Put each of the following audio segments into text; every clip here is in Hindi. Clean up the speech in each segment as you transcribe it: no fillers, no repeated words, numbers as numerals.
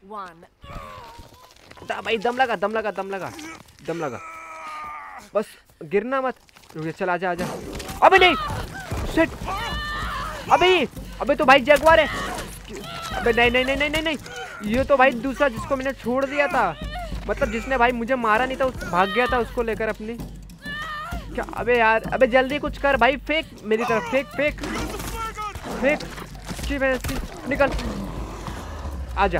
भाई दम लगा दम लगा दम लगा दम लगा, बस गिरना मत। रुक जा, चल आजा आजा। अबे नहीं, शिट, अबे तो भाई जगुआर है। अबे नहीं नहीं नहीं नहीं नहीं नहीं, ये तो भाई दूसरा जिसको मैंने छोड़ दिया था, मतलब जिसने भाई मुझे मारा नहीं था, उस भाग गया था उसको लेकर अपनी। क्या अबे यार, अबे जल्दी कुछ कर भाई, फेंक मेरी तरफ, फेंक फेंक फेंक, निकल, आजा।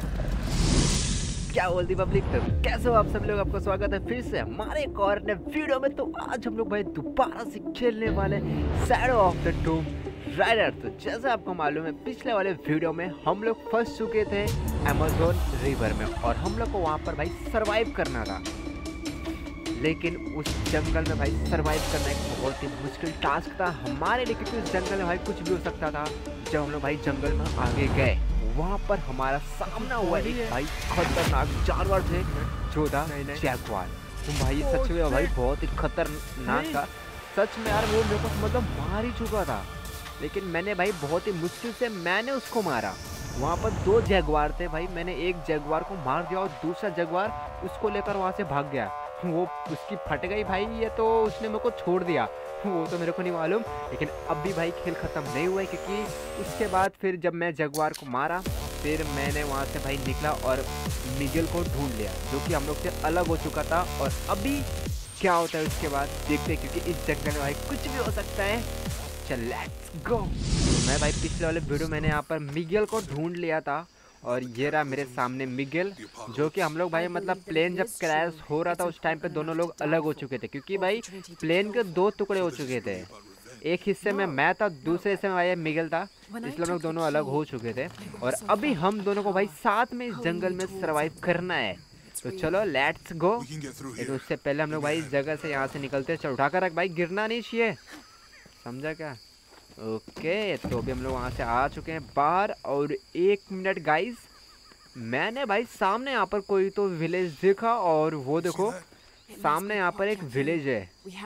क्या बोलती पब्लिक, तो कैसे हो आप सब लोग, आपका स्वागत है फिर से हमारे एक और नए वीडियो में। तो आज हम लोग भाई दोबारा से खेलने वाले shadow of the tomb raider. तो जैसे आपको मालूम है, पिछले वाले वीडियो में हम लोग फंस चुके थे अमेज़न रिवर में, और हम लोग को वहाँ पर भाई सरवाइव करना था। लेकिन उस जंगल में भाई सरवाइव करना एक बहुत ही मुश्किल टास्क था हमारे लिए, क्योंकि उस जंगल में भाई कुछ भी हो सकता था। जब हम लोग भाई जंगल में आगे गए, वहाँ पर हमारा सामना हुआ एक भाई खतरनाक जानवर थे, जो था जैगुआर। भाई सच में भाई बहुत ही खतरनाक था सच में यार। वो मेरे को मतलब मार ही चुका था, लेकिन मैंने भाई बहुत ही मुश्किल से मैंने उसको मारा। वहाँ पर 2 जैगुआर थे भाई, मैंने एक जैगुआर को मार दिया और दूसरा जैगुआर उसको लेकर वहाँ से भाग गया। वो उसकी फट गई भाई, ये तो उसने मेरे को छोड़ दिया, वो तो मेरे को नहीं मालूम। लेकिन अब भी भाई खेल ख़त्म नहीं हुआ है, क्योंकि उसके बाद फिर जब मैं जगुआर को मारा, फिर मैंने वहाँ से भाई निकला और मिगेल को ढूंढ लिया, जो कि हम लोग से अलग हो चुका था। और अभी क्या होता है उसके बाद देखते हैं, क्योंकि इस जंगल में भाई कुछ भी हो सकता है। चल लेट्स गो। मैं भाई पिछले वाले वीडियो मैंने यहाँ पर मिगेल को ढूंढ लिया था, और ये रहा मेरे सामने मिगेल, जो कि हम लोग भाई मतलब प्लेन जब क्रैश हो रहा था उस टाइम पे दोनों लोग अलग हो चुके थे, क्योंकि भाई प्लेन के 2 टुकड़े हो चुके थे। एक हिस्से में मैं था, दूसरे हिस्से में भाई मिगेल था, इसलिए हम लोग दोनों अलग हो चुके थे। और अभी हम दोनों को भाई साथ में इस जंगल में सर्वाइव करना है। तो चलो लेट्स गो। लेकिन उससे पहले हम लोग भाई इस जगह से यहाँ से निकलते हैं। चल उठा कर रख भाई, गिरना नहीं चाहिए, समझा क्या? ओके, तो अभी हम लोग वहाँ से आ चुके हैं बाहर। और 1 मिनट गाइस, मैंने भाई सामने यहाँ पर कोई तो विलेज देखा, और वो देखो सामने यहाँ पर एक विलेज है।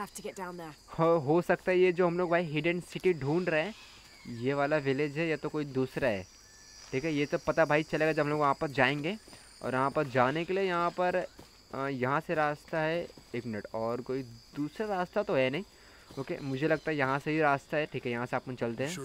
हो सकता है ये जो हम लोग भाई हिडन सिटी ढूंढ रहे हैं, ये वाला विलेज है या तो कोई दूसरा है। ठीक है, ये तो पता भाई चलेगा जब हम लोग वहाँ पर जाएंगे। और यहाँ पर जाने के लिए यहाँ पर यहाँ से रास्ता है। 1 मिनट, और कोई दूसरा रास्ता तो है नहीं। ओके, मुझे लगता है यहाँ से ही रास्ता है। ठीक है, यहाँ से अपन चलते हैं।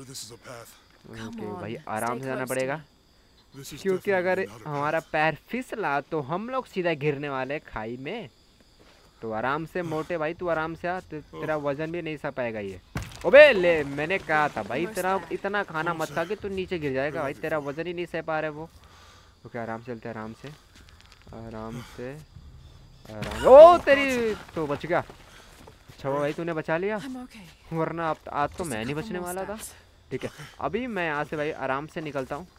ओके भाई, आराम से जाना पड़ेगा, क्योंकि अगर हमारा पैर फिसला तो हम लोग सीधा गिरने वाले हैं खाई में। तो आराम से मोटे भाई, तू आराम से आ, तेरा वजन भी नहीं सह पाएगा ये। ओबे ले, मैंने कहा था भाई तेरा इतना खाना मत खा कि तू नीचे गिर जाएगा भाई, तेरा वजन ही नहीं सह पा रहा है वो। ओके, आराम से चलते, आराम से आराम से आराम। ओ तेरी तो बच गया। अच्छा भाई तूने बचा लिया, वरना अब आज तो मैं नहीं बचने वाला था। ठीक है, अभी मैं यहाँ से भाई आराम से निकलता हूँ।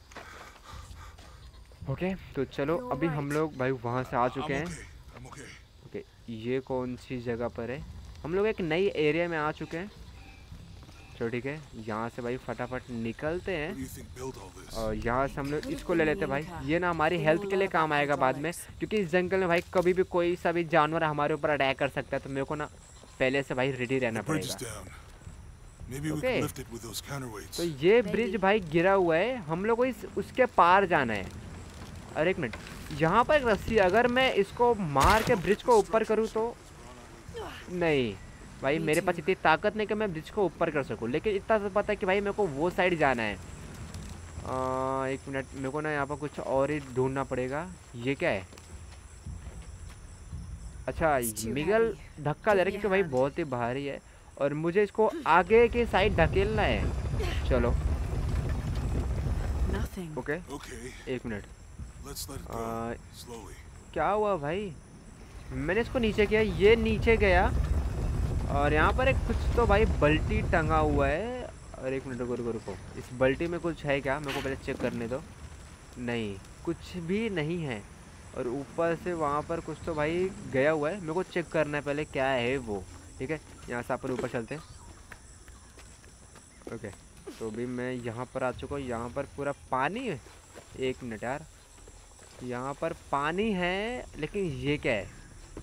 ओके, तो चलो अभी हम लोग भाई वहाँ से आ चुके हैं। ओके, ये कौन सी जगह पर है? हम लोग एक नई एरिया में आ चुके हैं। चलो ठीक है, यहाँ से भाई फटाफट निकलते हैं। और यहाँ से हम लोग इसको ले लेते हैं भाई, ये ना हमारी हेल्थ के लिए काम आएगा बाद में, क्योंकि इस जंगल में भाई कभी भी कोई सा भी जानवर हमारे ऊपर अटैक कर सकता है। तो मेरे को ना पहले से भाई रेडी रहना पड़ेगा। ओके, तो ये ब्रिज भाई गिरा हुआ है, हम लोग को उसके पार जाना है। अरे 1 मिनट, यहाँ पर एक रस्सी, अगर मैं इसको मार के ब्रिज को ऊपर करूँ तो नहीं भाई, मेरे पास इतनी ताकत नहीं कि मैं ब्रिज को ऊपर कर सकूँ। लेकिन इतना तो पता है कि भाई मेरे को वो साइड जाना है। 1 मिनट, मेरे को ना यहाँ पर कुछ और ही ढूंढना पड़ेगा। ये क्या है? अच्छा, मिगल धक्का दे रहा है क्योंकि भाई बहुत ही भारी है, और मुझे इसको आगे के साइड धकेलना है। चलो ओके, 1 मिनट, क्या हुआ भाई? मैंने इसको नीचे किया, ये नीचे गया, और यहाँ पर एक कुछ तो भाई बल्टी टंगा हुआ है। और 1 मिनट, रुको रुको रुको, इस बल्टी में कुछ है क्या? मेरे को पहले चेक करने दो। नहीं, कुछ भी नहीं है। और ऊपर से वहाँ पर कुछ तो भाई गया हुआ है, मेरे को चेक करना है पहले क्या है वो। ठीक है, यहाँ से अपन ऊपर चलते हैं। ओके, तो अभी मैं यहाँ पर आ चुका हूँ। यहाँ पर पूरा पानी है। 1 मिनट यार, यहाँ पर पानी है, लेकिन ये क्या है?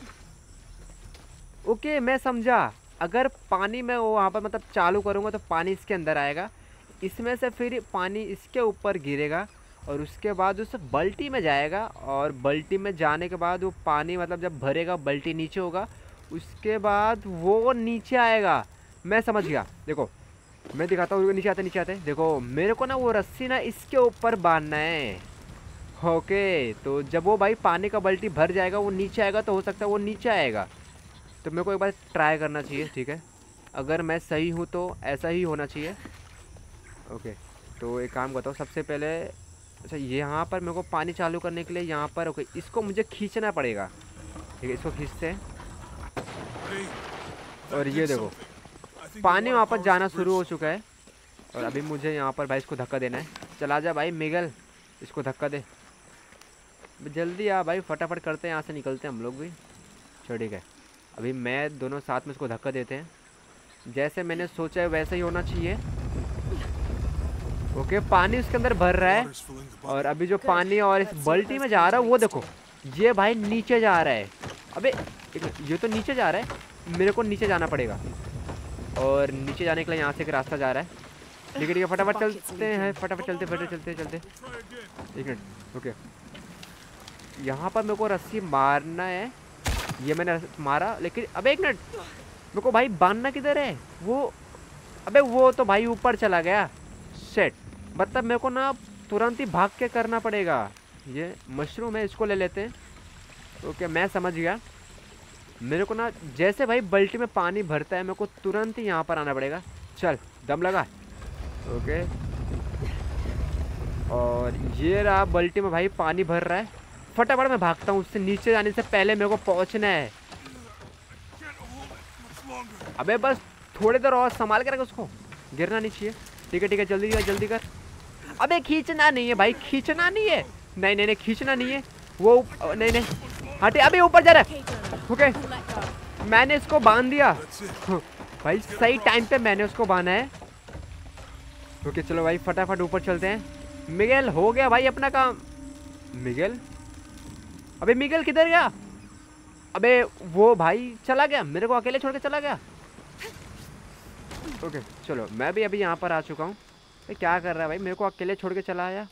ओके, मैं समझा। अगर पानी में वो वहाँ पर मतलब चालू करूँगा तो पानी इसके अंदर आएगा, इसमें से फिर पानी इसके ऊपर गिरेगा, और उसके बाद उस बाल्टी में जाएगा, और बाल्टी में जाने के बाद वो पानी मतलब जब भरेगा बाल्टी नीचे होगा, उसके बाद वो नीचे आएगा। मैं समझ गया, देखो मैं दिखाता हूँ। नीचे आते देखो, मेरे को ना वो रस्सी ना इसके ऊपर बांधना है। ओके, तो जब वो भाई पानी का बाल्टी भर जाएगा, वो नीचे आएगा, तो हो सकता है वो नीचे आएगा। तो मेरे को एक बार ट्राई करना चाहिए, ठीक है। अगर मैं सही हूँ तो ऐसा ही होना चाहिए। ओके, तो एक काम करता हूँ सबसे पहले। अच्छा, यहाँ पर मेरे को पानी चालू करने के लिए यहाँ पर ओके इसको मुझे खींचना पड़ेगा, ठीक है। इसको खींचते हैं और ये देखो पानी वहाँ पर जाना शुरू हो चुका है। और अभी मुझे यहाँ पर भाई इसको धक्का देना है। चला जा भाई मिगल, इसको धक्का दे, जल्दी आ भाई, फटाफट करते हैं, यहाँ से निकलते हैं हम लोग भी। चलो ठीक है, अभी मैं दोनों साथ में इसको धक्का देते हैं। जैसे मैंने सोचा है वैसे ही होना चाहिए। ओके, पानी उसके अंदर भर रहा है, और अभी जो पानी और इस बाल्टी में जा रहा है वो देखो, ये भाई नीचे जा रहा है। अबे ये तो नीचे जा रहा है, मेरे को नीचे जाना पड़ेगा। और नीचे जाने के लिए यहाँ से एक रास्ता जा रहा है। ठीक है, फटाफट चलते हैं, फटाफट चलते। एक मिनट, ओके। यहाँ पर मेरे को रस्सी मारना है, ये मैंने मारा, लेकिन अबे एक मिनट, मेरे को भाई बांधना किधर है वो? अबे वो तो भाई ऊपर चला गया। सेट, मतलब मेरे को ना तुरंत ही भाग के करना पड़ेगा। ये मशरूम है, इसको ले लेते हैं। ओके, मैं समझ गया। मेरे को ना जैसे भाई बाल्टी में पानी भरता है, मेरे को तुरंत ही यहाँ पर आना पड़ेगा। चल, दम लगा। ओके, और ये रहा, बाल्टी में भाई पानी भर रहा है। फटाफट मैं भागता हूँ, उससे नीचे जाने से पहले मेरे को पहुँचना है। अबे बस थोड़ी देर और संभाल के रख, उसको गिरना नहीं चाहिए। ठीक है, जल्दी कर। अबे खींचना नहीं है भाई, खींचना नहीं है। नहीं, खींचना नहीं है वो, नहीं हटे। अबे ऊपर जा रहा है। ओके, मैंने इसको बांध दिया भाई, सही टाइम पे मैंने उसको बांधा है। ओके, चलो भाई फटाफट ऊपर चलते हैं। मिगेल, हो गया भाई अपना काम। मिगेल, अबे मिगेल किधर गया? अबे वो भाई चला गया, मेरे को अकेले छोड़ के चला गया। ओके, चलो मैं भी अभी यहाँ पर आ चुका हूँ। क्या कर रहा है भाई, मेरे को अकेले छोड़ के चला आया।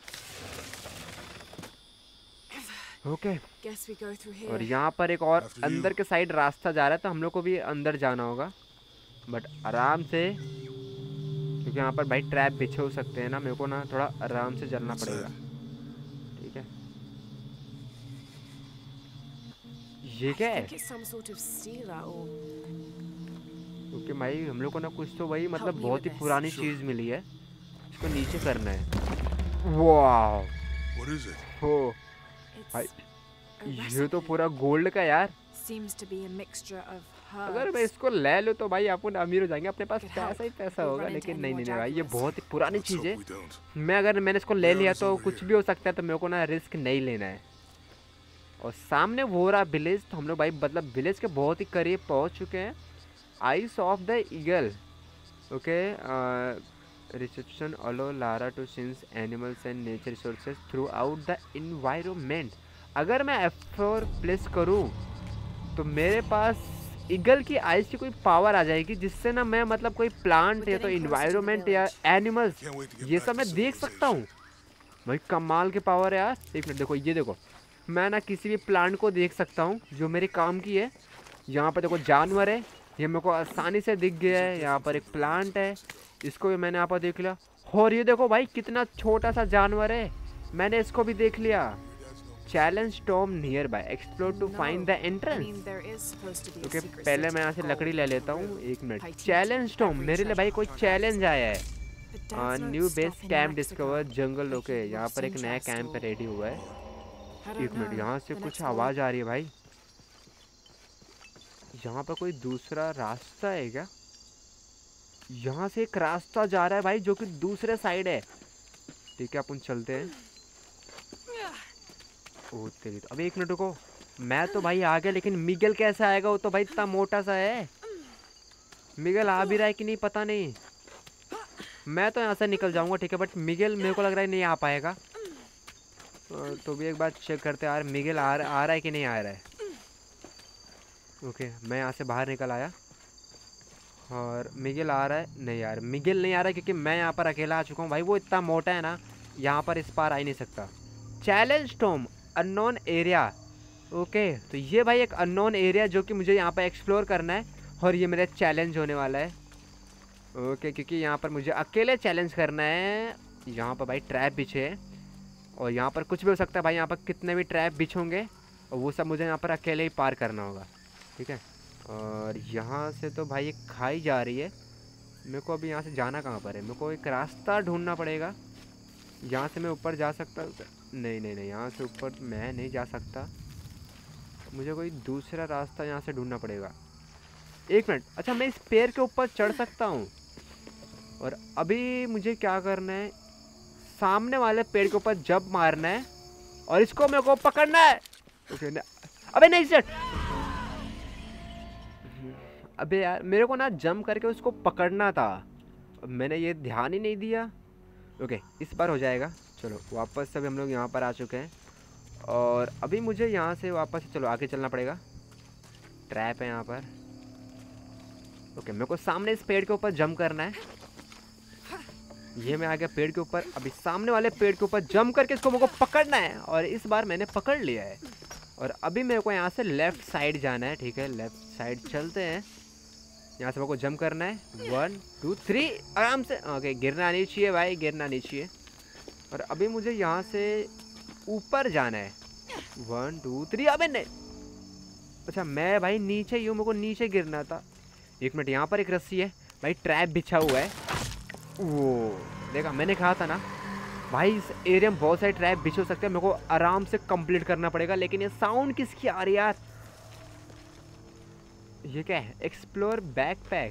ओके, और यहाँ पर एक और अंदर के साइड रास्ता जा रहा है, तो हम लोग को भी अंदर जाना होगा, बट आराम से, क्योंकि यहाँ पर भाई ट्रैप बिछे हो सकते हैं ना। मेरे को ना थोड़ा आराम से चलना पड़ेगा, ठीक है। ये क्या है? क्योंकि भाई हम लोग को ना कुछ तो भाई मतलब बहुत ही पुरानी चीज मिली है, इसको नीचे करना है। वाह, हो भाई, ये तो पूरा गोल्ड का यार। अगर मैं इसको ले लूँ तो भाई अपन अमीर हो जाएंगे, अपने पास पैसा ही पैसा होगा। लेकिन नहीं भाई, ये बहुत ही पुरानी चीज़ है। मैंने इसको ले लिया तो कुछ भी हो सकता है, तो मेरे को ना रिस्क नहीं लेना है। और सामने वो रहा विलेज, तो हम लोग भाई मतलब विलेज के बहुत ही करीब पहुँच चुके हैं। Eyes of the eagle. Okay, reception allow Lara to sense animals and nature resources throughout the environment. अगर मैं F4 प्लेस करूँ तो मेरे पास ईगल की आइज की कोई पावर आ जाएगी, जिससे ना मैं मतलब कोई प्लांट या तो इन्वायरमेंट या एनिमल्स ये सब मैं देख सकता हूँ। भाई कमाल की पावर है यार। एक मिनट, देखो ये देखो, मैं ना किसी भी प्लांट को देख सकता हूँ जो मेरे काम की है। यहाँ पर देखो जानवर है, ये मेरे को आसानी से दिख गया है। यहाँ पर एक प्लांट है, इसको भी मैंने यहाँ पर देख लिया। और ये देखो भाई कितना छोटा सा जानवर है, मैंने इसको भी देख लिया। Challenge storm nearby, explore to find the entrance. Okay, पहले मैं यहाँ से लकड़ी ले लेता हूँ। एक मिनट, चैलेंज स्टॉर्म, मेरे लिए भाई कोई चैलेंज आया है। New base camp discover jungle. Okay, यहाँ पर एक नया कैंप रेडी हुआ है। एक मिनट, यहाँ से कुछ आवाज़ आ रही है भाई। यहाँ पर कोई दूसरा रास्ता है क्या? यहाँ से एक रास्ता जा रहा है भाई, जो कि दूसरे साइड है। ठीक है, अपन चलते हैं। ओह तेरी, अबे एक मिनट रुको, मैं तो भाई आ गया, लेकिन मिगेल कैसे आएगा? वो तो भाई इतना मोटा सा है। मिगेल आ भी रहा है कि नहीं पता नहीं। मैं तो यहाँ से निकल जाऊंगा, ठीक है, बट मिगेल मेरे को लग रहा है नहीं आ पाएगा। तो भी एक बार चेक करते हैं यार, मिगेल आ रहा है कि नहीं आ रहा है। ओके, मैं यहाँ से बाहर निकल आया और मिगेल आ रहा है। नहीं यार, मिगेल नहीं आ रहा है, क्योंकि मैं यहाँ पर अकेला आ चुका हूँ भाई। वो इतना मोटा है ना, यहाँ पर इस पार आ ही नहीं सकता। Challenge tomb unknown area. Okay, तो ये भाई एक अननोन एरिया जो कि मुझे यहाँ पर एक्सप्लोर करना है और ये मेरा चैलेंज होने वाला है। ओके, क्योंकि यहाँ पर मुझे अकेले चैलेंज करना है। यहाँ पर भाई ट्रैप बिछे है और यहाँ पर कुछ भी हो सकता है भाई। यहाँ पर कितने भी ट्रैप बिछोंगे और वो सब मुझे यहाँ पर अकेले ही पार करना होगा, ठीक है। और यहाँ से तो भाई एक खाई जा रही है। मेरे को अभी यहाँ से जाना कहाँ पर है? मेरे को एक रास्ता ढूंढना पड़ेगा। यहाँ से मैं ऊपर जा सकता? नहीं नहीं नहीं, यहाँ से ऊपर मैं नहीं जा सकता। मुझे कोई दूसरा रास्ता यहाँ से ढूंढना पड़ेगा। एक मिनट, अच्छा मैं इस पेड़ के ऊपर चढ़ सकता हूँ। और अभी मुझे क्या करना है, सामने वाले पेड़ के ऊपर जंप मारना है और इसको मेरे को पकड़ना है। ओके ना, अबे नहीं सर, अबे यार मेरे को ना जंप करके उसको पकड़ना था, मैंने ये ध्यान ही नहीं दिया। ओके, इस बार हो जाएगा। चलो वापस से हम लोग यहाँ पर आ चुके हैं और अभी मुझे यहाँ से वापस चलो आगे चलना पड़ेगा। ट्रैप है यहाँ पर। ओके, मेरे को सामने इस पेड़ के ऊपर जंप करना है। ये मैं आ गया पेड़ के ऊपर। अभी सामने वाले पेड़ के ऊपर जंप करके इसको मेरे को पकड़ना है और इस बार मैंने पकड़ लिया है। और अभी मेरे को यहाँ से लेफ़्ट साइड जाना है, ठीक है। लेफ़्ट साइड चलते हैं। यहाँ से मेरे को जंप करना है। 1 2 3 आराम से। ओके, गिरना नहीं चाहिए भाई, गिरना नहीं चाहिए। और अभी मुझे यहाँ से ऊपर जाना है। 1 2 3। अबे नहीं, अच्छा मैं भाई नीचे ही हूँ, मेरे को नीचे गिरना था। एक मिनट, यहाँ पर एक रस्सी है भाई, ट्रैप बिछा हुआ है। वो देखा, मैंने कहा था ना भाई इस एरिया में बहुत सारे ट्रैप बिछे हो सकते हैं। मेरे को आराम से कंप्लीट करना पड़ेगा। लेकिन ये साउंड किसकी आ रही है यार? ये क्या है? Explore backpack.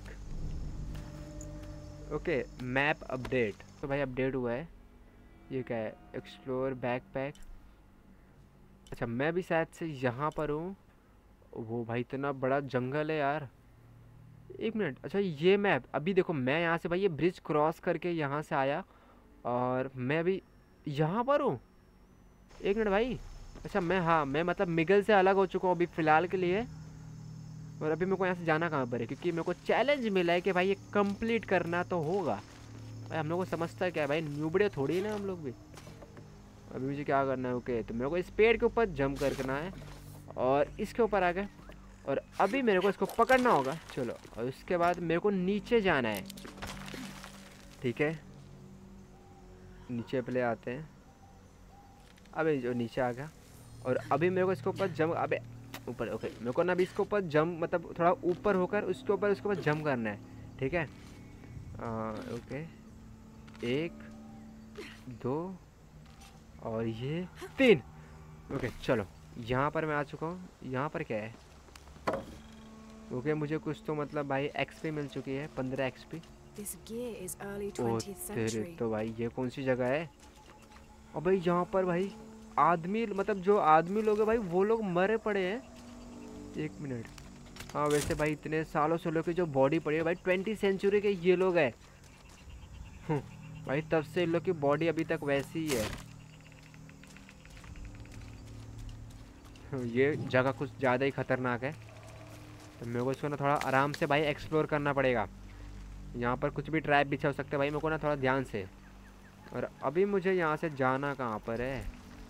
Okay, map update. तो भाई अपडेट हुआ है। ये क्या है? Explore backpack. अच्छा मैं भी शायद से यहाँ पर हूँ। वो भाई इतना बड़ा जंगल है यार। एक मिनट, अच्छा ये मैप, अभी देखो मैं यहाँ से भाई ये ब्रिज क्रॉस करके यहाँ से आया और मैं अभी यहाँ पर हूँ। एक मिनट भाई, अच्छा मैं, हाँ मैं मतलब मिगल से अलग हो चुका हूँ अभी फ़िलहाल के लिए। और अभी मेरे को यहाँ से जाना कहाँ पर है? क्योंकि मेरे को चैलेंज मिला है कि भाई ये कंप्लीट करना तो होगा। भाई हम लोग को समझता है क्या है भाई, न्यूबड़े थोड़ी ना हम लोग भी। अभी मुझे क्या करना है? ओके, तो मेरे को इस पेड़ के ऊपर जंप करना है और इसके ऊपर आ गए और अभी मेरे को इसको पकड़ना होगा। चलो, और उसके बाद मेरे को नीचे जाना है, ठीक है। नीचे पहले आते हैं। अबे जो नीचे आ गया और अभी मेरे को इसके ऊपर जंप, अबे ऊपर। ओके, मेरे को ना अभी इसके ऊपर जंप, मतलब थोड़ा ऊपर होकर उसके ऊपर जंप करना है, ठीक है। ओके, 1 2 और ये 3। ओके चलो, यहाँ पर मैं आ चुका हूँ। यहाँ पर क्या है? ओके, मुझे कुछ तो मतलब भाई एक्सपी मिल चुकी है, 15 एक्सपी। ओ तेरे तो भाई, ये कौन सी जगह है? और भाई यहाँ पर भाई आदमी, मतलब जो आदमी लोग हैं भाई वो लोग मरे पड़े हैं। 1 मिनट, हाँ वैसे भाई इतने सालों से लोग की जो बॉडी पड़ी है भाई, 20वीं सेंचुरी के ये लोग हैं। भाई तब से इन लोग की बॉडी अभी तक वैसी ही है। ये जगह कुछ ज़्यादा ही ख़तरनाक है, तो मेरे को इसको ना थोड़ा आराम से भाई एक्सप्लोर करना पड़ेगा। यहाँ पर कुछ भी ट्रैप बिछा हो सकते हैं भाई, मेरे को ना थोड़ा ध्यान से। और अभी मुझे यहाँ से जाना कहाँ पर है?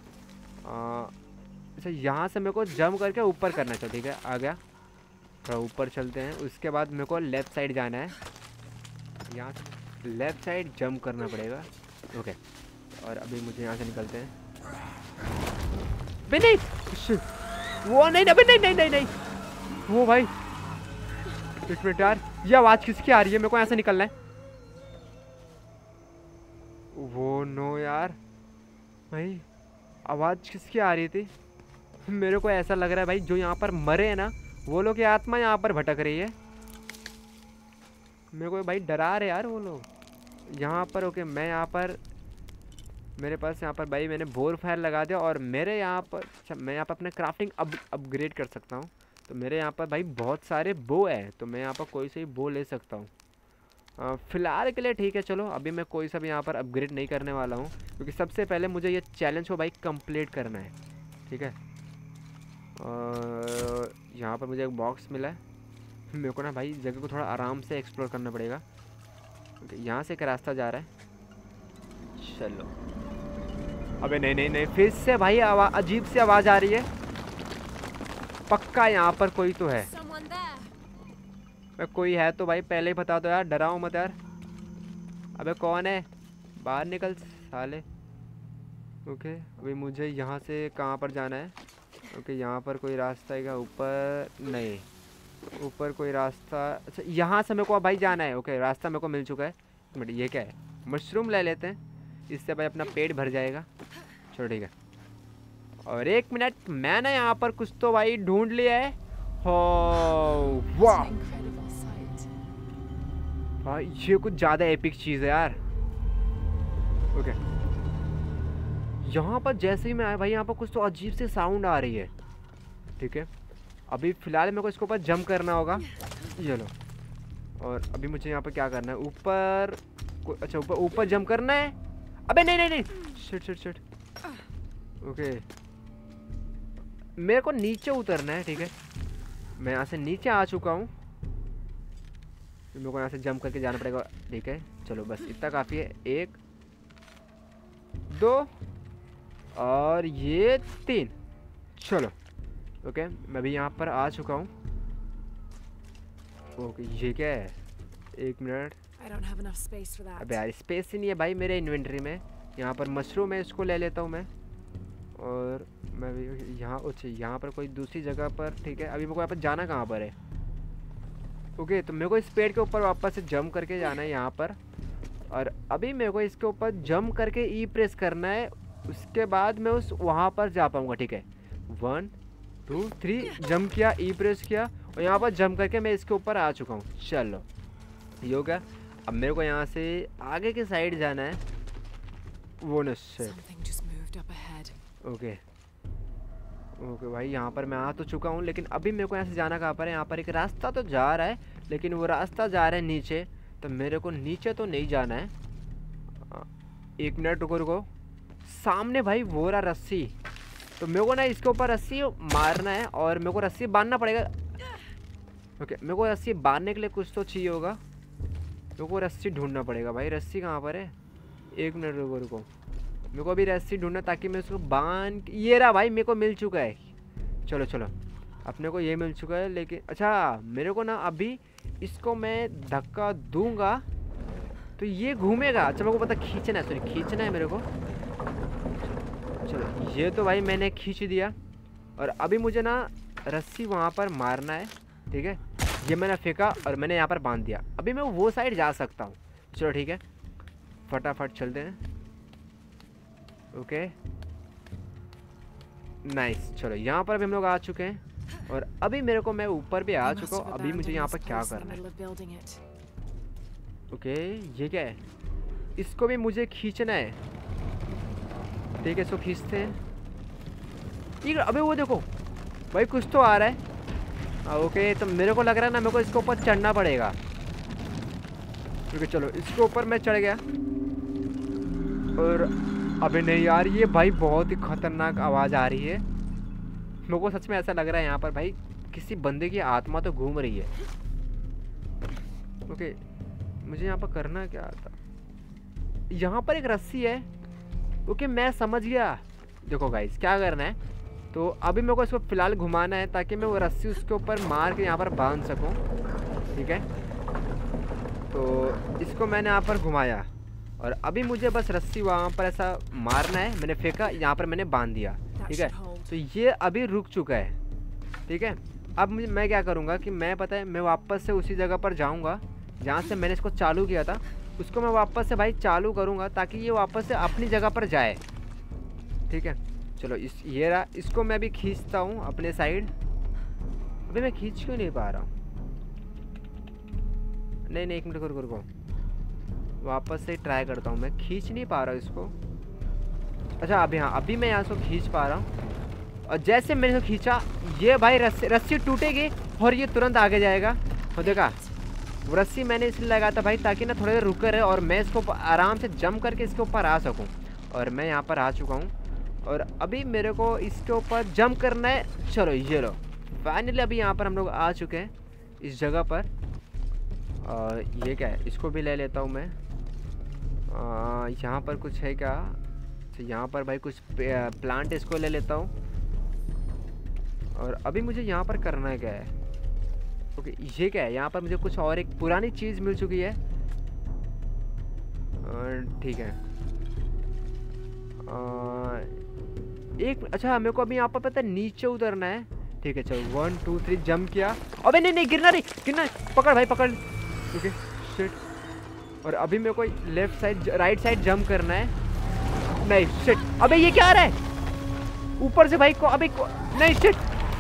अच्छा यहाँ से मेरे को जंप करके ऊपर करना चाहिए, ठीक है। आ गया, थोड़ा ऊपर चलते हैं। उसके बाद मेरे को लेफ़्ट साइड जाना है। यहाँ से लेफ़्ट साइड जंप करना पड़ेगा। ओके, और अभी मुझे यहाँ से निकलते हैं। नहीं, वो नहीं, अबे नहीं नहीं नहीं नहीं, वो भाई एक मिनट यार, ये आवाज़ किसकी आ रही है? मेरे को यहाँ से निकलना है। वो नो यार, भाई आवाज़ किसकी आ रही थी? मेरे को ऐसा लग रहा है भाई जो यहाँ पर मरे हैं ना, वो लोग की आत्मा यहाँ पर भटक रही है। मेरे को भाई डरा रहे यार वो लोग यहाँ पर। ओके, मैं यहाँ पर, मेरे पास यहाँ पर भाई मैंने बोर फायर लगा दिया और मेरे यहाँ पर, अच्छा मैं यहाँ पर अपने क्राफ्टिंग अपग्रेड कर सकता हूँ। तो मेरे यहाँ पर भाई बहुत सारे बो है, तो मैं यहाँ पर कोई से भी बो ले सकता हूँ। फ़िलहाल के लिए ठीक है। चलो अभी मैं कोई सा भी यहाँ पर अपग्रेड नहीं करने वाला हूँ, क्योंकि सबसे पहले मुझे ये चैलेंज को भाई कंप्लीट करना है, ठीक है। और यहाँ पर मुझे एक बॉक्स मिला है। मेरे को ना भाई जगह को थोड़ा आराम से एक्सप्लोर करना पड़ेगा। यहाँ से एक रास्ता जा रहा है, चलो अबे नहीं नहीं नहीं, फिर से भाई अजीब सी आवाज आ रही है। पक्का यहाँ पर कोई तो है। मैं कोई है तो भाई पहले ही बता दो यार, डराओ मत यार। अबे कौन है, बाहर निकल साले। ओके अभी मुझे यहाँ से कहाँ पर जाना है। ओके यहाँ पर कोई रास्ता है क्या, ऊपर नहीं, ऊपर कोई रास्ता। अच्छा यहाँ से मेरे को भाई जाना है। ओके रास्ता मेरे को मिल चुका है। बट ये क्या है, मशरूम ले लेते हैं, इससे भाई अपना पेट भर जाएगा। चलो ठीक है। और 1 मिनट, मैंने यहाँ पर कुछ तो भाई ढूंढ लिया है। हो वाह भाई, ये कुछ ज़्यादा एपिक चीज़ है यार। ओके यहाँ पर जैसे ही मैं आया भाई, यहाँ पर कुछ तो अजीब से साउंड आ रही है। ठीक है अभी फ़िलहाल मेरे को इसके ऊपर जंप करना होगा। ये लो, और अभी मुझे यहाँ पर क्या करना है, ऊपर। अच्छा ऊपर जंप करना है। अबे नहीं नहीं नहीं, शिट शिट शिट। ओके मेरे को नीचे उतरना है। ठीक है मैं यहाँ से नीचे आ चुका हूँ, मेरे को यहाँ से जंप करके जाना पड़ेगा। ठीक है चलो बस इतना काफ़ी है। 1 2 और ये 3। चलो ओके मैं भी यहाँ पर आ चुका हूँ। ओके ये क्या है, 1 मिनट। अबे यार स्पेस ही नहीं है भाई मेरे इन्वेंटरी में। यहाँ पर मशरूम है, इसको ले लेता हूँ मैं। और मैं भी यहाँ, अच्छा यहाँ पर कोई दूसरी जगह पर। ठीक है अभी मेरे को यहाँ पर जाना कहाँ पर है। ओके तो मेरे को इस पेड़ के ऊपर वापस से जंप करके जाना है यहाँ पर। और अभी मेरे को इसके ऊपर जंप करके ई प्रेस करना है, उसके बाद मैं उस वहाँ पर जा पाऊँगा। ठीक है 1 2 3 जंप किया, ई प्रेस किया, और यहाँ पर जंप करके मैं इसके ऊपर आ चुका हूँ। चलो ये हो गया। अब मेरे को यहाँ से आगे की साइड जाना है। वो न ओके ओके भाई यहाँ पर मैं आ तो चुका हूँ, लेकिन अभी मेरे को यहाँ से जाना कहाँ पर है। यहाँ पर एक रास्ता तो जा रहा है, लेकिन वो रास्ता जा रहा है नीचे, तो मेरे को नीचे तो नहीं जाना है। 1 मिनट रुको रुको, सामने भाई वो रहा रस्सी, तो मेरे को ना इसके ऊपर रस्सी मारना है, और मेरे को रस्सी बांधना पड़ेगा। ओके मेरे को रस्सी बांधने के लिए कुछ तो चाहिए होगा, मेरे को रस्सी ढूंढना पड़ेगा भाई। रस्सी कहाँ पर है, 1 मिनट रुको रुको, मेरे को अभी रस्सी ढूंढना ताकि मैं उसको बांध। ये रहा भाई, मेरे को मिल चुका है। चलो चलो अपने को ये मिल चुका है, लेकिन अच्छा मेरे को ना अभी इसको मैं धक्का दूंगा तो ये घूमेगा। अच्छा मेरे को पता खींचना है, सॉरी खींचना है मेरे को। चलो ये तो भाई मैंने खींच दिया, और अभी मुझे ना रस्सी वहाँ पर मारना है। ठीक है ये मैंने फेंका और मैंने यहाँ पर बांध दिया। अभी मैं वो साइड जा सकता हूँ। चलो ठीक है फटाफट चलते हैं। ओके नाइस, चलो यहाँ पर भी हम लोग आ चुके हैं, और अभी मेरे को मैं ऊपर भी आ चुका हूँ। अभी मुझे यहाँ पर क्या करना है। ओके ये क्या है, इसको भी मुझे खींचना है। ठीक है इसको खींचते हैं। अबे वो देखो भाई कुछ तो आ रहा है। ओके तो मेरे को लग रहा है ना मेरे को इसके ऊपर चढ़ना पड़ेगा। ठीक है चलो इसके ऊपर मैं चढ़ गया, और अबे नहीं यार ये भाई बहुत ही खतरनाक आवाज़ आ रही है। मेरे को सच में ऐसा लग रहा है यहाँ पर भाई किसी बंदे की आत्मा तो घूम रही है। ओके मुझे यहाँ पर करना क्या था, यहाँ पर एक रस्सी है। ओके मैं समझ गया। देखो गाइस क्या करना है, तो अभी मेरे को इसको फ़िलहाल घुमाना है ताकि मैं वो रस्सी उसके ऊपर मार के यहाँ पर बांध सकूँ। ठीक है तो इसको मैंने यहाँ पर घुमाया, और अभी मुझे बस रस्सी वहाँ पर ऐसा मारना है। मैंने फेंका, यहाँ पर मैंने बांध दिया। ठीक है तो ये अभी रुक चुका है। ठीक है अब मैं क्या करूँगा कि मैं पता है मैं वापस से उसी जगह पर जाऊँगा जहाँ से मैंने इसको चालू किया था, उसको मैं वापस से भाई चालू करूँगा ताकि ये वापस से अपनी जगह पर जाए। ठीक है चलो ये रहा, इसको मैं अभी खींचता हूँ अपने साइड। अभी मैं खींच क्यों नहीं पा रहा हूँ, नहीं 1 मिनट रुको, वापस से ट्राई करता हूँ। मैं खींच नहीं पा रहा हूँ इसको। अच्छा अभी हाँ अभी मैं यहाँ से खींच पा रहा हूँ, और जैसे मैंने इसको खींचा ये भाई रस्सी टूटेगी और ये तुरंत आगे जाएगा। तो देखा वो रस्सी मैंने इसलिए लगाया था भाई ताकि ना थोड़ी देर रुक रहे और मैं इसको आराम से जंप करके इसके ऊपर आ सकूँ। और मैं यहाँ पर आ चुका हूँ, और अभी मेरे को इसके ऊपर जंप करना है। चलो ये लो फाइनली अभी यहाँ पर हम लोग आ चुके हैं इस जगह पर। ये क्या है, इसको भी ले लेता हूँ मैं। यहाँ पर कुछ है क्या, तो यहाँ पर भाई कुछ प्लांट इसको ले लेता हूँ। और अभी मुझे यहाँ पर करना है क्या है? ओके ये क्या है? यहाँ पर मुझे कुछ और एक पुरानी चीज़ मिल चुकी है। ठीक है। एक अच्छा मेरे को अभी यहाँ पर पता है नीचे उतरना है। ठीक है चलो 1 2 3 जंप किया। अबे नहीं गिरना नहीं, पकड़ भाई पकड़। Okay shit. और अभी मेरे को left side right side jump करना है। नहीं शिट, अबे ये क्या आ रहा है ऊपर से भाई को? अबे नहीं शिट।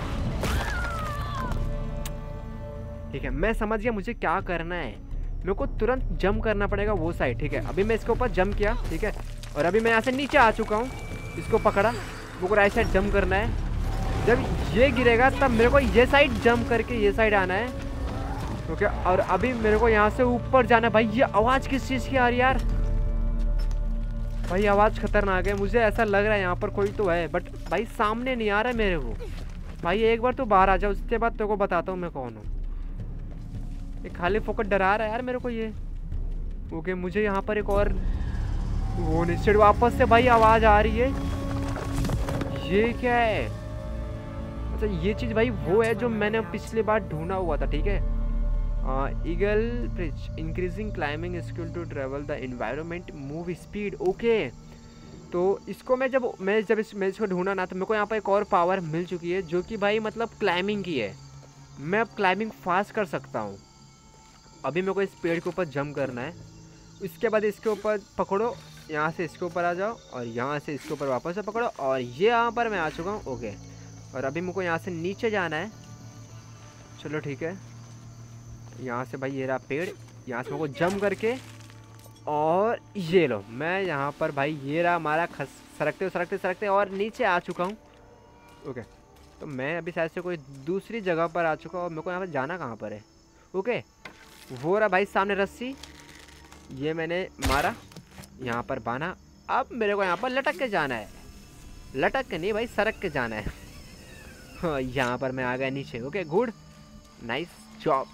ठीक है मैं समझ गया मुझे क्या करना है। मेरे को तुरंत जंप करना पड़ेगा वो साइड। ठीक है अभी मैं इसके ऊपर जंप किया। ठीक है और अभी मैं यहाँ से नीचे आ चुका हूँ। इसको पकड़ा, वो राइट साइड जंप करना है। जब ये गिरेगा तब मेरे को ये साइड जंप करके ये साइड आना है। ओके और अभी मेरे को यहाँ से ऊपर जाना है। भाई ये आवाज़ किस चीज़ की आ रही है यार? भाई आवाज़ खतरनाक है, मुझे ऐसा लग रहा है यहाँ पर कोई तो है, बट भाई सामने नहीं आ रहा है मेरे को। भाई एक बार तो बाहर आ जाओ, उसके बाद तेरे को बताता हूँ मैं कौन हूँ। ये खाली फोकट डरा रहा है यार मेरे को ये। ओके मुझे यहाँ पर एक और वो निश्चित वापस से भाई आवाज़ आ रही है। ये क्या है? अच्छा ये चीज़ भाई वो है जो मैंने पिछली बार ढूंढा हुआ था। ठीक है eagle bridge increasing climbing skill to travel the environment move speed. Okay तो इसको मैं जब इसको ढूंढा ना तो मेरे को यहाँ पर एक और पावर मिल चुकी है जो कि भाई मतलब क्लाइंबिंग की है। मैं अब क्लाइंबिंग फास्ट कर सकता हूँ। अभी मेरे को इस पेड़ के ऊपर जंप करना है। इसके बाद इसके ऊपर पकड़ो, यहाँ से इसके ऊपर आ जाओ और यहाँ से इसके ऊपर वापस से पकड़ो और ये यहाँ पर मैं आ चुका हूँ। ओके और अभी मेरे को यहाँ से नीचे जाना है। चलो ठीक है यहाँ से भाई ये रहा पेड़, यहाँ से मेरे को जंप करके और ये लो मैं यहाँ पर भाई ये रहा हमारा सरकते और नीचे आ चुका हूँ। ओके तो मैं अभी शायद से कोई दूसरी जगह पर आ चुका हूँ और मेरे को यहाँ पर जाना कहाँ पर है? ओके वो रहा भाई सामने रस्सी, ये मैंने मारा, यहाँ पर बांधा। अब मेरे को यहाँ पर लटक के जाना है। लटक के नहीं भाई सरक के जाना है। हाँ यहाँ पर मैं आ गया नीचे। Okay good nice job.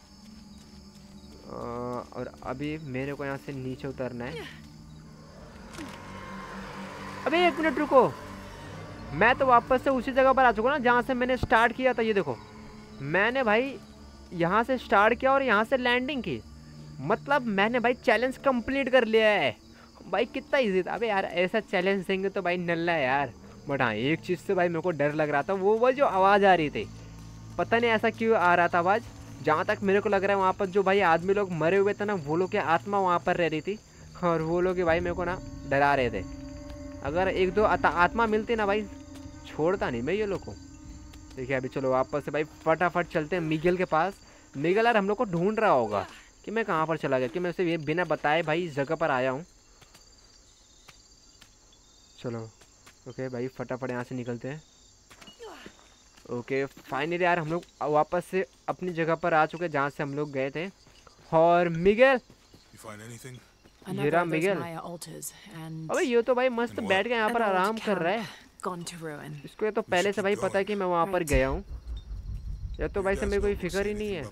और अभी मेरे को यहाँ से नीचे उतरना है। अबे 1 मिनट रुको, मैं तो वापस से उसी जगह पर आ चुका ना जहाँ से मैंने स्टार्ट किया था। ये देखो मैंने भाई यहाँ से स्टार्ट किया और यहाँ से लैंडिंग की, मतलब मैंने भाई चैलेंज कंप्लीट कर लिया है। भाई कितना इजी था। अबे यार ऐसा चैलेंज देंगे तो भाई नल्ला है यार। बट हाँ एक चीज़ से भाई मेरे को डर लग रहा था, वो जो आवाज़ आ रही थी, पता नहीं ऐसा क्यों आ रहा था आवाज़। जहाँ तक मेरे को लग रहा है वहाँ पर जो भाई आदमी लोग मरे हुए थे ना, वो लोग की आत्मा वहाँ पर रह रही थी और वो लोग भाई मेरे को ना डरा रहे थे। अगर 1-2 आत्मा मिलती ना भाई छोड़ता नहीं मैं ये लोग को। देखिए अभी चलो वापस से भाई फटाफट चलते हैं मिगेल के पास। मिगेल यार हम लोग को ढूंढ रहा होगा कि मैं कहाँ पर चला गया, कि मैं उसे ये बिना बताए भाई इस जगह पर आया हूँ। चलो ओके भाई फटाफट यहाँ से निकलते हैं। ओके फाइनली यार हम लोग वापस से अपनी जगह पर आ चुके हैं जहाँ से हम लोग गए थे। और मिगेल, ये रहा मिगेल। अबे ये तो भाई मस्त बैठ के यहाँ पर आराम कर रहा है। इसको ये तो पहले से भाई पता है कि मैं वहाँ पर गया हूँ, या तो भाई से मेरे को फिक्र ही नहीं है।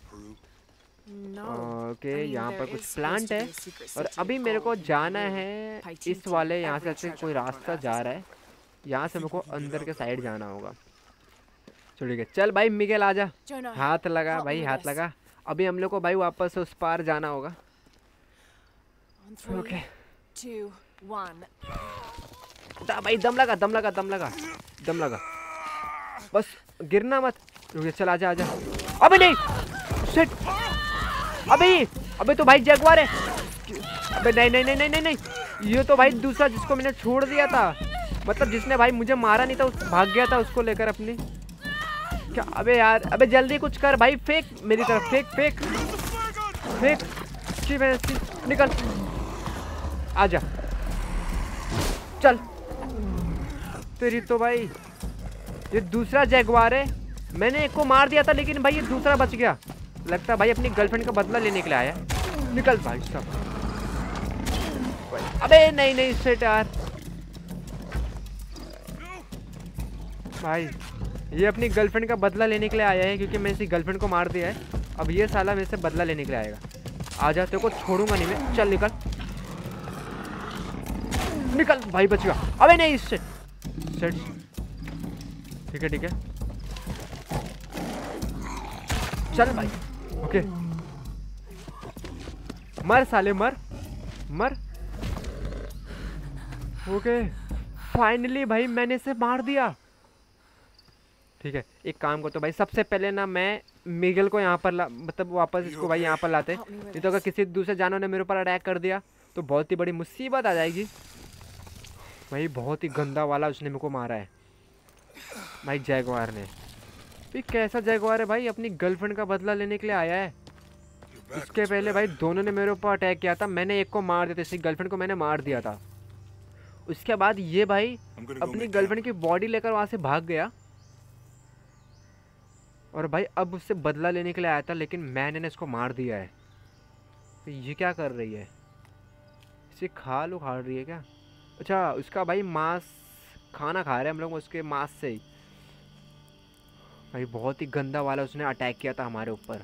ओके यहाँ पर कुछ प्लांट है और अभी मेरे को जाना है इस वाले, यहाँ से कोई रास्ता जा रहा है, यहाँ से मेरे को अंदर के साइड जाना होगा। चलो ठीक है चल भाई मिगेल आजा, हाथ लगा भाई हाथ लगा। अभी हम लोग को भाई वापस उस पार जाना होगा। ओके 2 1 भाई दम लगा दम लगा दम लगा दम लगा, बस गिरना मत। चल आजा आजा। अबे नहीं शिट, अबे तो भाई जगुआर है। अबे नहीं नहीं नहीं नहीं नहीं, ये तो भाई दूसरा जिसको मैंने छोड़ दिया था, मतलब जिसने भाई मुझे मारा नहीं था, उस भाग गया था उसको लेकर अपनी। क्या अबे यार, अबे जल्दी कुछ कर भाई, फेंक मेरी तरफ, फेंक फेंक फेंक की निकल, आजा चल। तेरी तो भाई ये दूसरा जगुआर है, मैंने एक को मार दिया था लेकिन भाई ये दूसरा बच गया। लगता है भाई अपनी गर्लफ्रेंड का बदला लेने के लिए आया। निकल भाई सब। अबे नहीं नहीं सेट यार, भाई ये अपनी गर्लफ्रेंड का बदला लेने के लिए आया है क्योंकि मैं इसी गर्लफ्रेंड को मार दिया है। अब ये साला मेरे से बदला लेने के लिए आएगा। आ जा, तेरे को छोड़ूंगा नहीं मैं, चल निकल। निकल भाई, बच गया। अबे नहीं, इससे सेट। ठीक है ठीक है, चल भाई। ओके, मर साले, मर मर। ओके, फाइनली भाई मैंने इसे मार दिया। ठीक है, एक काम करते भाई, सबसे पहले ना मैं मिगल को यहाँ पर मतलब वापस इसको भाई यहाँ पर लाते। नहीं तो अगर किसी दूसरे जानवर ने मेरे ऊपर अटैक कर दिया तो बहुत ही बड़ी मुसीबत आ जाएगी भाई। बहुत ही गंदा वाला उसने मेरे को मारा है भाई, जैगवार ने। भाई कैसा जैगवार है भाई, अपनी गर्लफ्रेंड का बदला लेने के लिए आया है। इसके पहले भाई दोनों ने मेरे ऊपर अटैक किया था, मैंने एक को मार दिया था, इसकी गर्लफ्रेंड को मैंने मार दिया था। उसके बाद ये भाई अपनी गर्लफ्रेंड की बॉडी लेकर वहाँ से भाग गया और भाई अब उससे बदला लेने के लिए आया था, लेकिन मैंने इसको मार दिया है। तो ये क्या कर रही है, इसे खाल उखाड़ रही है क्या? अच्छा, उसका भाई मांस खाना खा रहे हैं हम लोग उसके मांस से ही। भाई बहुत ही गंदा वाला उसने अटैक किया था हमारे ऊपर।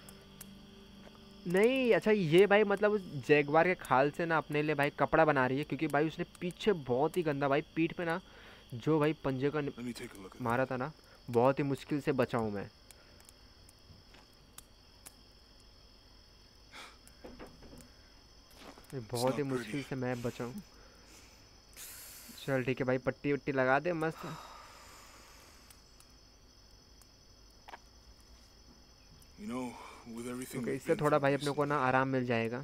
नहीं अच्छा, ये भाई मतलब उस जैगवार के खाल से ना अपने लिए भाई कपड़ा बना रही है, क्योंकि भाई उसने पीछे बहुत ही गंदा भाई पीठ पे ना जो भाई पंजे का मारा था ना, बहुत ही मुश्किल से बचा हूँ मैं। बहुत ही मुश्किल से मैं बचा हूँ। चल ठीक है भाई, पट्टी वट्टी लगा दे मस्त। ओके, इससे थोड़ा भाई अपने को ना आराम मिल जाएगा।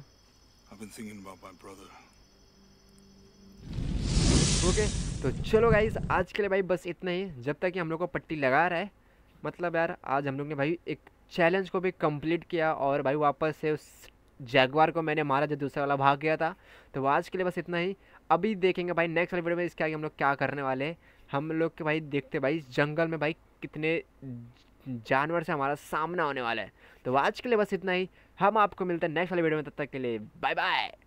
ओके, तो चलो गाइस आज के लिए भाई बस इतना ही। जब तक कि हम लोग को पट्टी लगा रहा है, मतलब यार आज हम लोग ने भाई एक चैलेंज को भी कंप्लीट किया और भाई वापस से उस जैगवार को मैंने मारा जो दूसरा वाला भाग गया था। तो आज के लिए बस इतना ही। अभी देखेंगे भाई नेक्स्ट वाली वीडियो में इसके आगे हम लोग क्या करने वाले हैं। हम लोग के भाई देखते भाई इस जंगल में भाई कितने जानवर से हमारा सामना होने वाला है। तो आज के लिए बस इतना ही। हम आपको मिलते हैं नेक्स्ट वाली वीडियो में, तब तक के लिए बाय बाय।